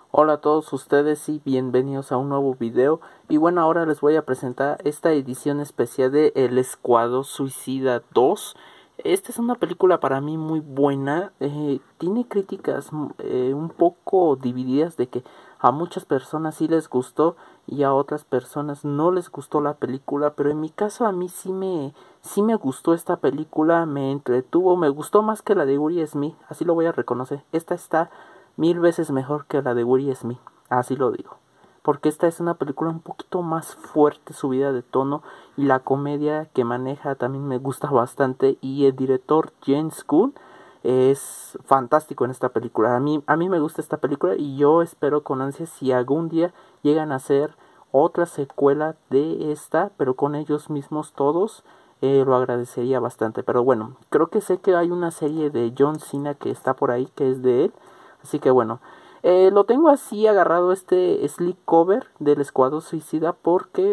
Hola a todos ustedes y bienvenidos a un nuevo video. Y bueno, ahora les voy a presentar esta edición especial de El Escuadrón Suicida 2. Esta es una película para mí muy buena. Tiene críticas un poco divididas, de que a muchas personas sí les gustó y a otras personas no les gustó la película. Pero en mi caso a mí sí me gustó esta película, me entretuvo, me gustó más que la de Will Smith, así lo voy a reconocer. Esta está mil veces mejor que la de Will Smith, así lo digo. Porque esta es una película un poquito más fuerte, subida de tono, y la comedia que maneja también me gusta bastante. Y el director James Gunn es fantástico en esta película. A mí me gusta esta película y yo espero con ansias si algún día llegan a hacer otra secuela de esta, pero con ellos mismos todos. Lo agradecería bastante. Pero bueno, creo que sé que hay una serie de John Cena que está por ahí, que es de él. Así que bueno, lo tengo así agarrado este sleep cover del Escuadrón Suicida porque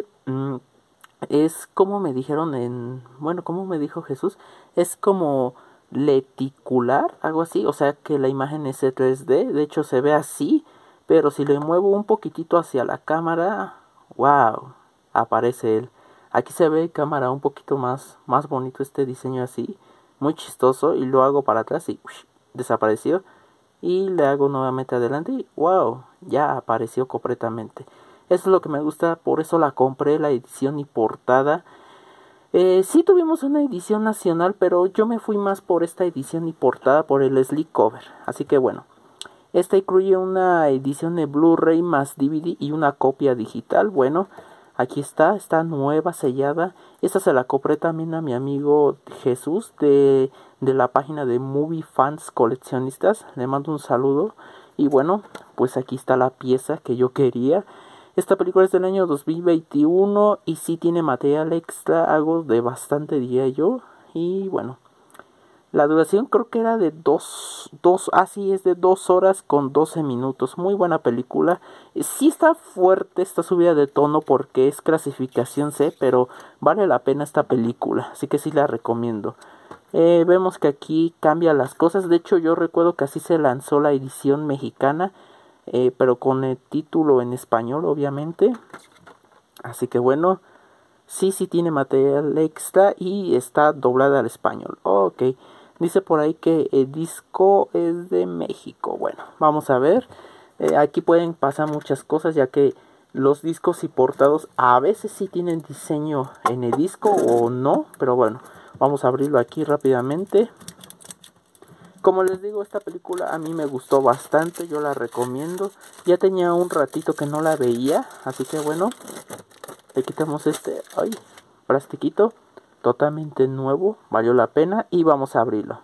es como me dijeron bueno, como me dijo Jesús, es como lenticular, algo así, o sea que la imagen es 3D, de hecho se ve así, pero si le muevo un poquitito hacia la cámara, wow, aparece él. Aquí se ve cámara un poquito más bonito este diseño así, muy chistoso, y lo hago para atrás y desapareció. Y le hago nuevamente adelante y wow, ya apareció completamente. Eso es lo que me gusta, por eso la compré, la edición y portada. Sí tuvimos una edición nacional, pero yo me fui más por esta edición y portada, por el slipcover. Así que bueno, esta incluye una edición de Blu-ray más DVD y una copia digital. Bueno, aquí está nueva, sellada. Esta se la compré también a mi amigo Jesús de la página de Movie Fans Coleccionistas. Le mando un saludo. Y bueno, pues aquí está la pieza que yo quería. Esta película es del año 2021 y sí tiene material extra, algo de bastante, diría yo. Y bueno, la duración creo que era de así es de 2 horas con 12 minutos. Muy buena película. Sí está fuerte esta subida de tono porque es clasificación C, pero vale la pena esta película. Así que sí la recomiendo. Vemos que aquí cambia las cosas. De hecho yo recuerdo que así se lanzó la edición mexicana. Pero con el título en español obviamente. Así que bueno. Sí tiene material extra y está doblada al español. Ok. Dice por ahí que el disco es de México. Bueno, vamos a ver. Aquí pueden pasar muchas cosas, ya que los discos importados a veces sí tienen diseño en el disco o no. Pero bueno, vamos a abrirlo aquí rápidamente. Como les digo, esta película a mí me gustó bastante. Yo la recomiendo. Ya tenía un ratito que no la veía. Así que bueno, le quitamos este plastiquito totalmente nuevo, valió la pena, y vamos a abrirlo.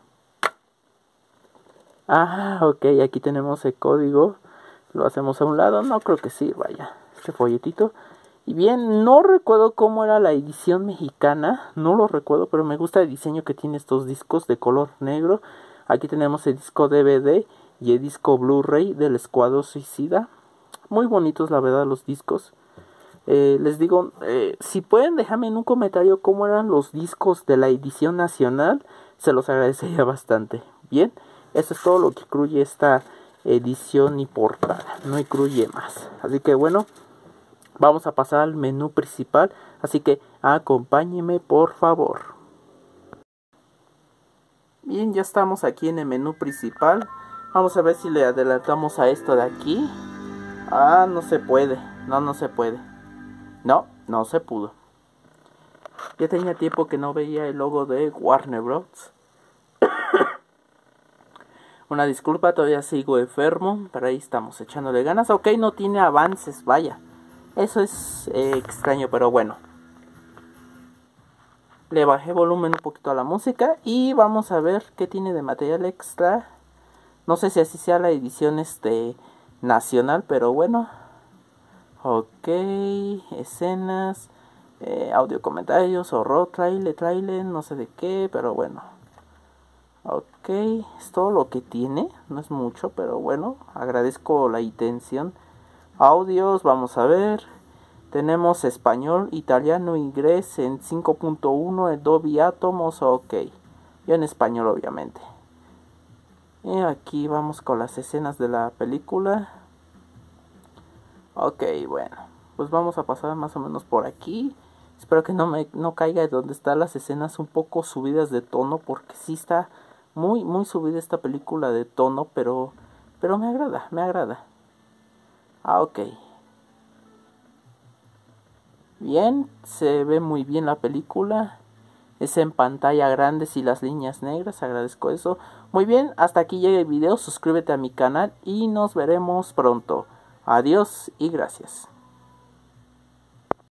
Ok, aquí tenemos el código, lo hacemos a un lado, no creo que sirva ya este folletito. Y bien, no recuerdo cómo era la edición mexicana, no lo recuerdo, pero me gusta el diseño que tiene estos discos de color negro. Aquí tenemos el disco DVD y el disco Blu-ray del Escuadrón Suicida, muy bonitos la verdad los discos. Les digo, si pueden dejarme en un comentario cómo eran los discos de la edición nacional, se los agradecería bastante. Bien, eso es todo lo que incluye esta edición y portada, no incluye más. Así que bueno, vamos a pasar al menú principal, así que acompáñenme por favor. Bien, ya estamos aquí en el menú principal. Vamos a ver si le adelantamos a esto de aquí. No se puede, no se puede. No se pudo. Ya tenía tiempo que no veía el logo de Warner Bros. Una disculpa, todavía sigo enfermo, pero ahí estamos echándole ganas. Ok, no tiene avances, vaya. Eso es extraño, pero bueno. Le bajé volumen un poquito a la música y vamos a ver qué tiene de material extra. No sé si así sea la edición nacional, pero bueno. Ok, escenas, audio comentarios, horror, trailer, no sé de qué, pero bueno. Ok, es todo lo que tiene, no es mucho, pero bueno, agradezco la intención. Audios, vamos a ver. Tenemos español, italiano, inglés en 5.1, Dolby Atmos, ok. Yo en español obviamente. Y aquí vamos con las escenas de la película. Ok, bueno, pues vamos a pasar más o menos por aquí. Espero que no caiga donde están las escenas un poco subidas de tono, porque sí está muy subida esta película de tono, pero me agrada, me agrada. Ah, ok. Bien, se ve muy bien la película. Es en pantalla grande y las líneas negras, agradezco eso. Muy bien, hasta aquí llega el video, suscríbete a mi canal y nos veremos pronto. Adiós y gracias.